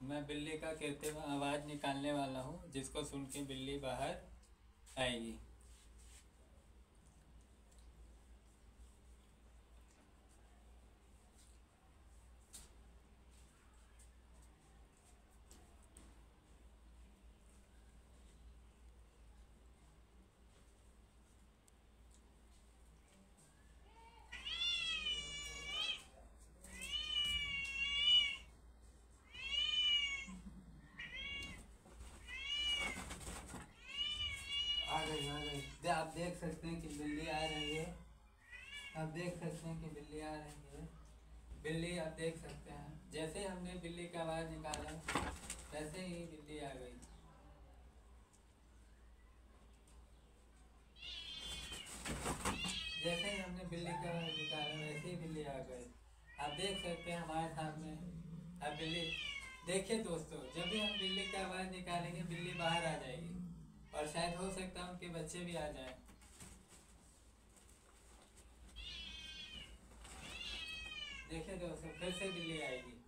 मैं बिल्ली का कृत्रिम आवाज़ निकालने वाला हूँ, जिसको सुन के बिल्ली बाहर आएगी। आ गई आ गई। आप देख सकते हैं कि बिल्ली आ रही है। आप देख सकते हैं कि बिल्ली आ रही है। बिल्ली आप देख सकते हैं, जैसे ही हमने बिल्ली का आवाज़ निकाला वैसे ही बिल्ली आ गई। जैसे ही हमने बिल्ली का आवाज़ निकाला वैसे ही बिल्ली आ गई। आप देख सकते हैं हमारे सामने। अब बिल्ली देखिए दोस्तों, जब भी हम बिल्ली का आवाज़ निकालेंगे बिल्ली बाहर आ जाएगी, और शायद हो सकता है उनके बच्चे भी आ जाएं। देखिए दोस्तों, फिर से बिल्ली आएगी।